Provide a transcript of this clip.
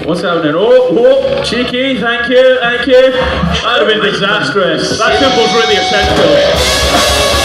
What's happening? Oh, cheeky, thank you. That would have been disastrous. That symbol's really essential.